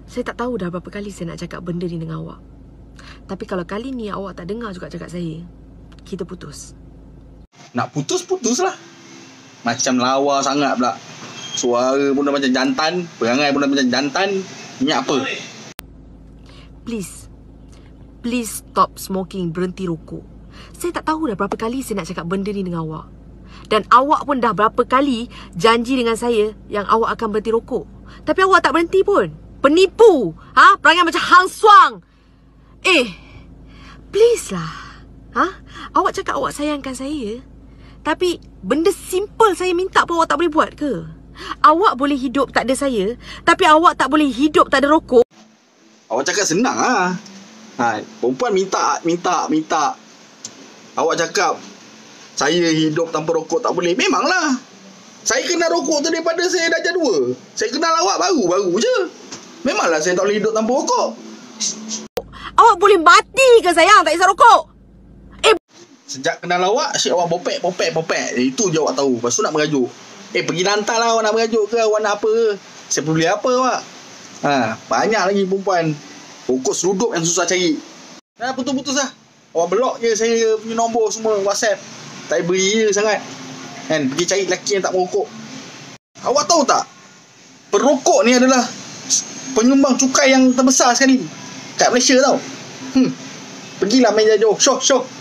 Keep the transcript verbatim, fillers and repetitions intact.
Saya tak tahu dah berapa kali saya nak cakap benda ni dengan awak. Tapi kalau kali ni awak tak dengar juga cakap saya, kita putus. Nak putus, putus lah. Macam lawa sangat pula. Suara pun dah macam jantan, perangai pun dah macam jantan. Ni apa? Please. Please stop smoking, berhenti rokok. Saya tak tahu dah berapa kali saya nak cakap benda ni dengan awak. Dan awak pun dah berapa kali janji dengan saya yang awak akan berhenti rokok. Tapi awak tak berhenti pun. Penipu. Ha? Perangai macam hang suang. Eh, please lah. Ha? Awak cakap awak sayangkan saya. Tapi benda simple saya minta pun awak tak boleh buat ke? Awak boleh hidup tak ada saya, tapi awak tak boleh hidup tak ada rokok. Awak cakap senang lah. Ha, perempuan minta, minta, minta. Awak cakap saya hidup tanpa rokok tak boleh. Memanglah. Saya kenal rokok tu daripada saya darjah dua. Saya kenal awak baru-baru je. Memanglah saya tak boleh hidup tanpa rokok. Awak boleh mati ke sayang tak isap rokok? Eh, sejak kenal awak, asyik awak bopek, bopek, bopek. Itu je awak tahu. Lepas tu nak merajuk. Eh, pergi lantar lah awak nak merajuk ke? Awak nak apa? Saya peduli apa awak? Ha, banyak lagi perempuan. Rokok seruduk yang susah cari. Dah putus-putus lah. Awak blok je saya punya nombor semua WhatsApp. Tak beri je sangat. Kan, pergi cari lelaki yang tak merokok. Awak tahu tak? Perokok ni adalah penyumbang cukai yang terbesar sekali kat Malaysia tau. Hmm. Pergilah main jauh. Syok, syok.